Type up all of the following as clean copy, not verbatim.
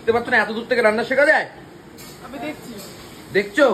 শিখতে পারছো না? এত দূর থেকে রান্না শেখা যায়? আমি দেখছি। দেখছো?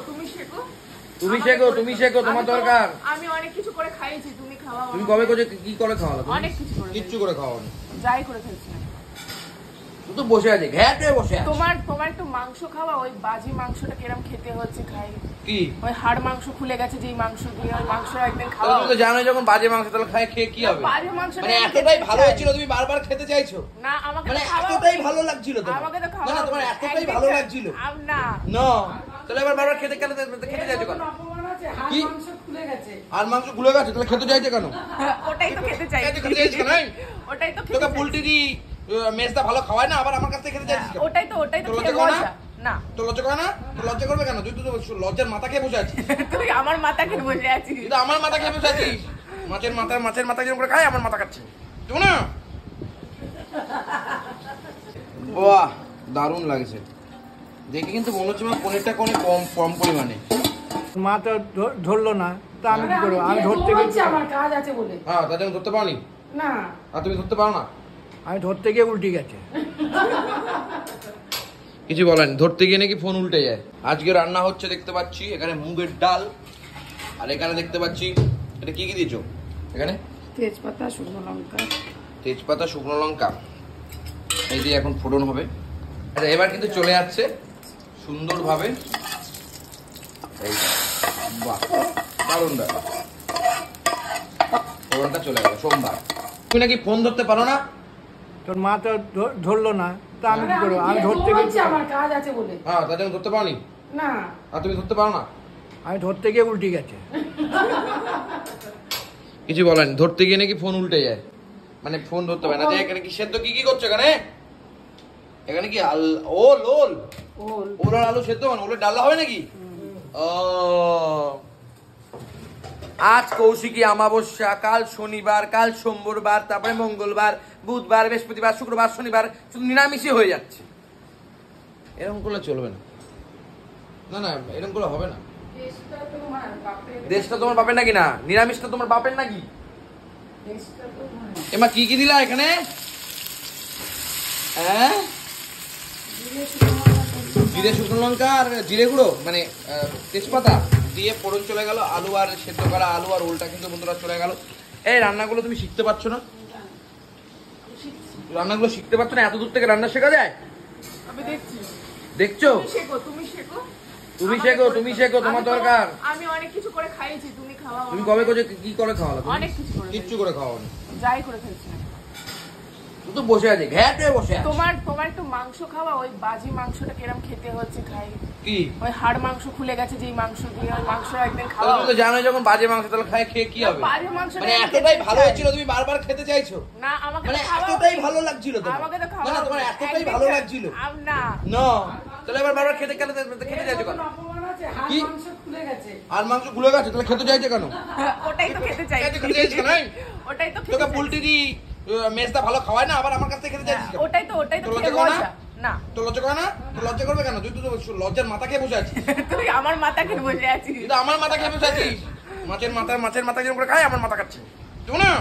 তুমি শেখো তোমার দরকার। আমি অনেক কিছু করে খাইয়েছি, তুমি খাওয়াও। তুমি কবে করে কি করে খাওয়ালো? অনেক কিছু করে। কিচ্ছু করে খাওয়ানি। যাই করে ফেলছি। তো বসে আছে, ঘ্যাটে বসে আছে। তোমার একটু মাংস খাওয়া, ওই বাজি মাংসটা কিরম খেতে হচ্ছে খাই। কি? ওই হাড় মাংস খুলে গেছে যেই মাংস দিয়ে, ওই মাংস একদিন খাওয়া। তুমি তো জানোই যখন বাজে মাংস তাহলে খাই খেয়ে কি হবে? বাজে মাংস মানে এতটাই ভালো হয়েছিল তুমি বারবার খেতে চাইছো? না, আমাকে মানে খাওয়া। এতটাই ভালো লাগছিল তোমার? আমাকে তো খাওয়া। না তোমার এতটাই ভালো লাগছিল? না। না। তাহলে এবার বারবার খেতে চাইছো কেন? কি? মাংস খুলে গেছে। আর মাংস খুলে গেছে তাহলে খেতে চাইছো কেন? ওটাই তো খেতে চাইছি। খেতে চাইছো কেন? ওটাই তো খেতে তোকে পোল্ট্রি দি মেসটা ভালো খাওয়ায় না, আবার আমার কাছ থেকে খেতে চাইছিস কেন? ওটাই তো লজ্জা করে না? না। তো লজ্জা করে না? তো লজ্জা করবে কেন? তুই তো লজ্জার মাথা খেয়ে বসে আছিস। তুই আমার মাথা খেয়ে বসে আছিস। তুই তো আমার মাথা খেয়ে বসে আছিস। মাছের মাথা যেরকম করে খায় আমার মাথা খাচ্ছে। তুই না? বাহ, দারুণ লাগছে দেখে, কিন্তু মনে হচ্ছে পনিরটা কম পরিমাণে। মা তো ধরলো না, তা আমি কি করবো? আমি ধরতে গেছি, আমার কাজ আছে বলে। হ্যাঁ, তার জন্য ধরতে পারোনি? না। আর তুমি ধরতে পারো না? আমি ধরতে গিয়ে উল্টে গেছে। কিছু বলেন, ধরতে গিয়ে নাকি ফোন উল্টে যায়। আজকে রান্না হচ্ছে দেখতে পাচ্ছি, এখানে মুগের ডাল, আর এখানে দেখতে পাচ্ছি এটা কি দিয়েছো? এখানে তেজপাতা, শুকনো লঙ্কা, এই দিয়ে এখন ফোড়ন হবে। আচ্ছা, এবার কিন্তু চলে যাচ্ছে সুন্দরভাবে। এই বাহ, দারুণ ব্যাপার। ফোড়নটা চলে গেল। সোমবার তুমি নাকি ফোন ধরতে পারো না? তোর মা তো ধরলো না, তা আমি কি করবো? আমি ধরতে গেছি, আমার কাজ আছে বলে। হ্যাঁ, তার জন্য ধরতে পারোনি? না। আর তুমি ধরতে পারো না? আমি ধরতে গিয়ে উল্টে গেছে। কিছু বলেন, ধরতে গিয়ে নাকি ফোন উল্টে যায়, মানে ফোন ধরতে পারে না। যে এখানে কি সেদ্ধ কি করছো? এখানে কি ওল আর আলু সেদ্ধ, মানে ওলের ডাল হবে নাকি? ও, আজ কৌশিকী অমাবস্যা, কাল শনিবার, কাল সোমবার, তারপরে মঙ্গলবার, বুধবার, বৃহস্পতিবার, শুক্রবার, শনিবার শুধু নিরামিষই হয়ে যাচ্ছে। এরকম করলে চলবে না। না না, এরকম করলে হবে না। দেশটা তোমার বাপের নাকি? না, নিরামিষটা তোমার বাপের নাকি? এমা কি কি দিলা এখানে? হ্যাঁ, জিরে, শুকনো লঙ্কা আর জিরে গুঁড়ো, মানে তেজপাতা দিয়ে ফোড়ন চলে গেল। আলু আর সেদ্ধ করা আলু আর ওলটা কিন্তু বন্ধুরা চলে গেল। এই রান্নাগুলো তুমি শিখতে পারছো না? রান্নাগুলো শিখতে পারছো না? এত দূর থেকে রান্না শেখা যায়? আমি দেখছি। দেখছো? তুমি শেখো তোমার দরকার। আমি অনেক কিছু করে খাইয়েছি, তুমি খাওয়াও। তুমি কবে করে কি করে খাওয়ালো? অনেক কিছু করে। কিচ্ছু করে খাওয়ানি। যাই করে ফেলছি। তুই তো বসে আছে, ঘ্যাটে বসে আছে। তোমার একটু মাংস খাওয়া, ওই বাজি মাংসটা কিরম খেতে হচ্ছে খাই। কি? ওই হাড় মাংস খুলে গেছে যেই মাংস দিয়ে, ওই মাংস একদিন খাওয়া। তুমি তো জানোই যখন বাজে মাংস তাহলে খাই খেয়ে কি হবে? বাজে মাংস মানে এতটাই ভালো হয়েছিল তুমি বারবার খেতে চাইছো? না, আমাকে মানে খাওয়া। এতটাই ভালো লাগছিল তোমার? আমাকে তো খাওয়া। না তোমার এতটাই ভালো লাগছিল? না। না, তাহলে এবার বারবার খেতে চাইছো কেন? কি? আর মাংস খুলে গেছে তাহলে খেতে চাইছো কেন? ওটাই তো খেতে চাইছি। খেতে চাইছো কেন? ওটাই তো তোকে পোল্ট্রি দি মেসটা ভালো খাওয়ায় না, আবার আমার কাছ থেকে খেতে চাইছিস কেন? ওটাই তো লজ্জা করে না? না। তো লজ্জা করে না? তো লজ্জা করবে কেন? তুই তো লজ্জার মাথা খেয়ে বসে আছিস। তুই আমার মাথা খেয়ে বসে আছিস। তুই তো আমার মাথা খেয়ে বসে আছিস। মাছের মাথা যেরকম করে খায় আমার মাথা খাচ্ছে। তুই না?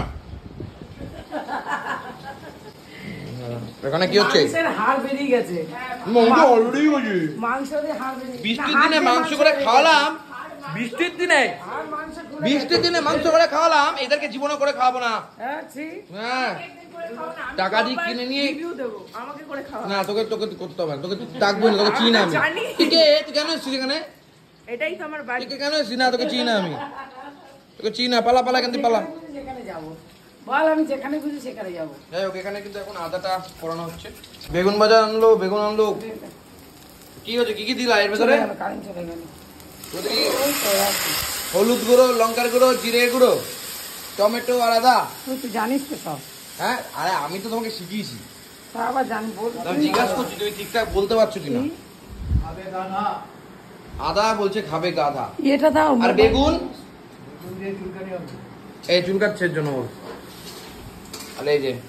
এখানে কি হচ্ছে? হাড় বেরিয়ে গেছে। মাংস অলরেডি হয়েছে। বৃষ্টির দিনে মাংস করে খাওয়ালাম। বৃষ্টির দিনে মাংস করে খাওয়ালাম, এদেরকে জীবনে করে খাওয়াবো না। হ্যাঁ, টাকা দিয়ে কিনে নিয়ে আমাকে করে খাওয়া। না, তোকে করতে হবে না, তোকে ডাকবো না, তোকে চিনি না আমি। তুই কেন এসছিস এখানে? এটাই তো আমার বাড়ি। কেন এসছিস? না, তোকে চিনি না আমি, তোকে চিনি না। পালা এখান থেকে পালা। যেখানে যাবো বল, আমি যেখানে বুঝি সেখানে যাবো। যাই হোক, এখানে কিন্তু এখন আদাটা পোড়ানো হচ্ছে। বেগুন আনলো। কি হচ্ছে? কি দিলা এর ভেতরে? কারেন্ট চলে গেল। হলুদ গুঁড়ো, লঙ্কার গুঁড়ো, জিরে গুঁড়ো, টমেটো আর আদা। তুই তো জানিস তো সব। হ্যাঁ, আরে আমি তো তোমাকে শিখিয়েছি। তা আবার জানবো। আমি জিজ্ঞাসা করছি তুমি ঠিকঠাক বলতে পারছো কিনা। আদা বলছে খাবে গাধা। এটা দাও। আর বেগুন এই চুল কাটছের জন্য ওর। আর এই যে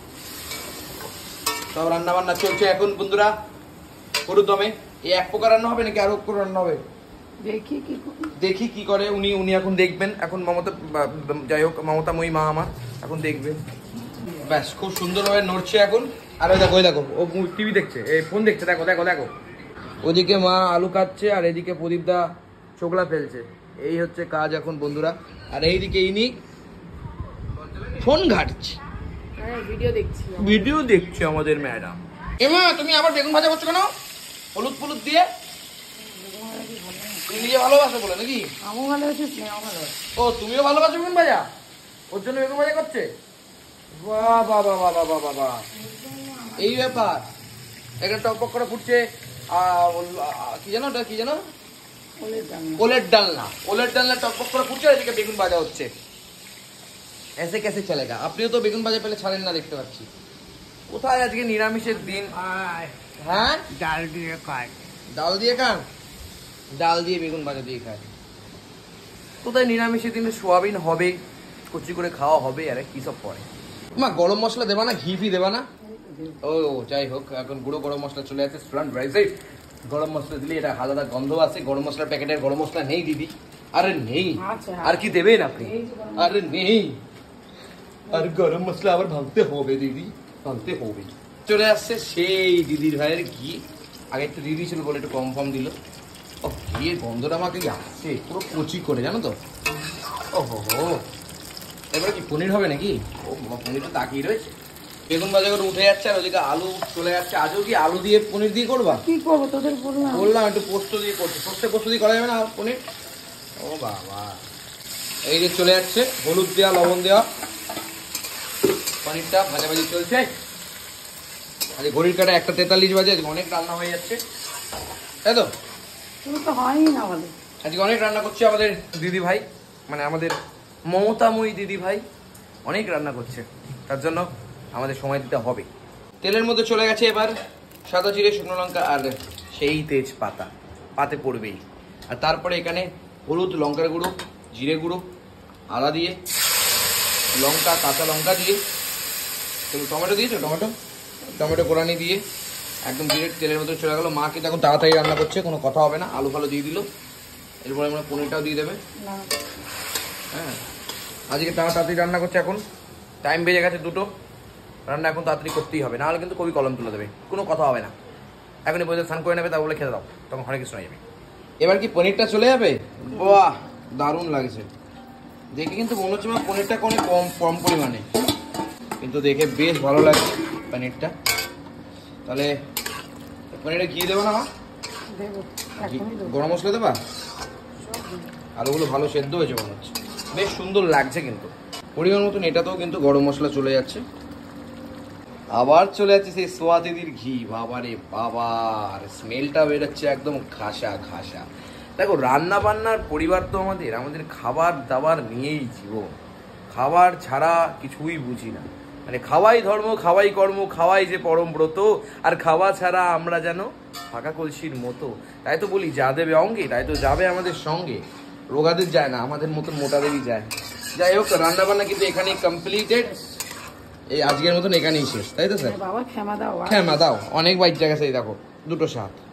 সব রান্না বান্না চলছে এখন বন্ধুরা হলুদ দমে। এই এক প্রকার রান্না হবে নাকি আরো করে রান্না হবে? দেখি কি করে উনি এখন দেখবেন। এখন মমতা, যাই হোক মমতাময়ী মা আমার এখন দেখবে। ব্যাস, খুব সুন্দরভাবে নড়ছে এখন। আর ওই দেখো ও টিভি দেখছে, এই ফোন দেখছে, দেখো দেখো দেখো। ওদিকে মা আলু কাটছে আর এদিকে প্রদীপদা চোখলা ফেলছে। এই হচ্ছে কাজ এখন বন্ধুরা। আর এইদিকে ইনি ফোন ঘাটছে, ভিডিও দেখছে আমাদের ম্যাডাম। এমা তুমি আবার বেগুন ভাজা করছো কেন? হলুদ ফলুদ দিয়ে? তুমি নিজে ভালোবাসো বলে নাকি? আমিও ভালোবাসি, ও তুমিও ভালোবাসো বেগুন ভাজা, ওর জন্য বেগুন ভাজা করছে? বাহ বাহ বাহ বাহ বাহ বাহ বাহ, এই ব্যাপার। এখানে টকপক করে ফুটছে কি জানো ওটা, কি জানো? ওলের ডালনা। ওলের ডালনা টকপক করে ফুটছে, এদিকে বেগুন ভাজা হচ্ছে। এসে কেসে চলেগা? আপনিও তো বেগুন ভাজা পেলে ছাড়েন না দেখতে পাচ্ছি। কোথায় আজকে নিরামিষের দিন? হ্যাঁ, ডাল দিয়ে খায়। ডাল দিয়ে খান? ডাল দিয়ে বেগুন ভাজা দিয়ে খায়। কোথায় নিরামিষের দিনে সোয়াবিন হবে, কচি করে খাওয়া হবে, আরে কি সব পরে। মা গরম মশলা দেবা না, ঘি ফি দেবা না? ও যাই হোক, এখন গুঁড়ো গরম মশলা চলে আসছে স্ট্রান্ড রাইসে। গরম মশলা দিলে এটা আলাদা গন্ধ আছে। গরম মশলার প্যাকেটের গরম মশলা নেই দিদি? আরে নেই, আর কি দেবেন আপনি? আরে নেই, আর গরম মশলা আবার ভাঙতে হবে দিদি, ভাঙতে হবে। চলে আসছে সেই দিদির ভাইয়ের ঘি। আগে একটু দিদি ছিল বলে একটু কম ফর্ম দিল। ও ঘিয়ের গন্ধটা আমাকে আসছে পুরো কচি করে, জানো তো? ও হো, এবারে কি পনির হবে নাকি? ও পনির তো তাকিয়ে রয়েছে। বেগুন ভাজা করে উঠে যাচ্ছে আর ওদিকে আলু চলে যাচ্ছে। আজও কি আলু দিয়ে পনির দিয়ে করবা? কি করবো তোদের বললাম একটু পোস্ত দিয়ে করতে। পোস্ত দিয়ে করা যাবে না পনির? ও বাবা, এই যে চলে যাচ্ছে হলুদ দেওয়া, লবণ দেওয়া পনিরটা ভাজাভাজি চলছে। আজ ঘড়ির কাটা 1:43 বাজে। আজকে অনেক রান্না হয়ে যাচ্ছে, তাই তো? হয়ই না ভালো। আজকে অনেক রান্না করছে আমাদের দিদি ভাই, মানে আমাদের মমতাময়ী দিদি ভাই অনেক রান্না করছে, তার জন্য আমাদের সময় দিতে হবে। তেলের মধ্যে চলে গেছে এবার সাদা জিরে, শুকনো লঙ্কা আর সেই তেজপাতা, পাতে পড়বেই। আর তারপরে এখানে হলুদ, লঙ্কার গুঁড়ো, জিরে গুঁড়ো, আদা দিয়ে, লঙ্কা, কাঁচা লঙ্কা দিয়ে, টমেটো দিয়েছো? টমেটো কোরানি দিয়ে একদম ডিরেক্ট তেলের মধ্যে চলে গেলো। মা কিন্তু এখন তাড়াতাড়ি রান্না করছে, কোনো কথা হবে না। আলু ফালু দিয়ে দিল, এরপরে আমরা পনিরটাও দিয়ে দেবে। হ্যাঁ, আজকে তাড়াতাড়ি রান্না করছে। এখন টাইম বেজে গেছে 2টো, রান্না এখন তাড়াতাড়ি করতেই হবে, নাহলে কিন্তু কবি কলম তুলে দেবে, কোনো কথা হবে না। এখনই বলতে স্নান করে নেবে, তা বলে খেতে দাও, তখন হরে কিছু হয়ে যাবে। এবার কি পনিরটা চলে যাবে? বাহ, দারুণ লাগছে দেখে। কিন্তু মনে হচ্ছে পনিরটা অনেক কম পরিমাণে, কিন্তু দেখে বেশ ভালো লাগছে পনিরটা। তাহলে পনিরে ঘি দেবো না মা? গরম মশলা দেবা? আলুগুলো ভালো সেদ্ধ হয়েছে মনে হচ্ছে, বেশ সুন্দর লাগছে। কিন্তু পরিমাণ মতন এটাতেও কিন্তু গরম মশলা চলে যাচ্ছে। আবার চলে যাচ্ছে সেই সোয়া দিদির ঘি। বাবারে বাবার স্মেলটা বেরোচ্ছে একদম খাসা খাসা। দেখো, রান্না বান্নার পরিবার তো আমাদের খাবার দাবার নিয়েই জীবন। খাবার ছাড়া কিছুই বুঝি না, মানে খাওয়াই ধর্ম, খাওয়াই কর্ম, খাওয়াই যে পরম ব্রত। আর খাওয়া ছাড়া আমরা যেন ফাঁকা কলসির মতো। তাই তো বলি, যা দেবে অঙ্গে তাই তো যাবে আমাদের সঙ্গে। রোগাদের যায় না, আমাদের মতন মোটাদেরই যায়। যাই হোক, রান্না বান্না কিন্তু এখানেই কমপ্লিটেড। এই আজকের মতন এখানেই শেষ, তাই তো স্যার? বাবা ক্ষমা দাও, ক্ষমা দাও, অনেক বাইর জায়গা সেই দেখো 2টো 7।